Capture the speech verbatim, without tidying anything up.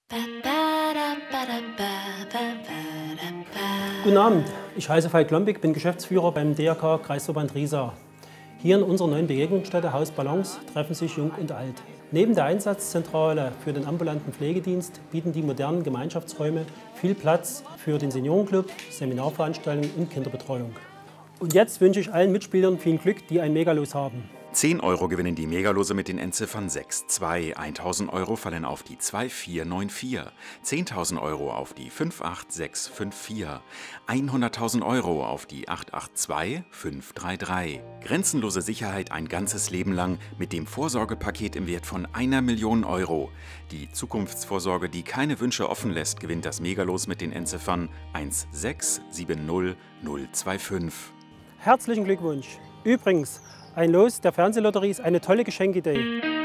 Guten Abend, ich heiße Falk Lombik, bin Geschäftsführer beim D R K Kreisverband Riesa. Hier in unserer neuen Begegnungsstätte Haus Balance treffen sich Jung und Alt. Neben der Einsatzzentrale für den ambulanten Pflegedienst bieten die modernen Gemeinschaftsräume viel Platz für den Seniorenclub, Seminarveranstaltungen und Kinderbetreuung. Und jetzt wünsche ich allen Mitspielern viel Glück, die ein Megalos haben. zehn Euro gewinnen die Megalose mit den Endziffern sechs zwei. tausend Euro fallen auf die zwei vier neun vier. zehntausend Euro auf die fünf acht sechs fünf vier. hunderttausend Euro auf die acht acht zwei fünf drei drei. Grenzenlose Sicherheit ein ganzes Leben lang mit dem Vorsorgepaket im Wert von einer Million Euro. Die Zukunftsvorsorge, die keine Wünsche offen lässt, gewinnt das Megalos mit den Endziffern eins sechs sieben null null zwei fünf. Herzlichen Glückwunsch! Übrigens, ein Los der Fernsehlotterie ist eine tolle Geschenkidee.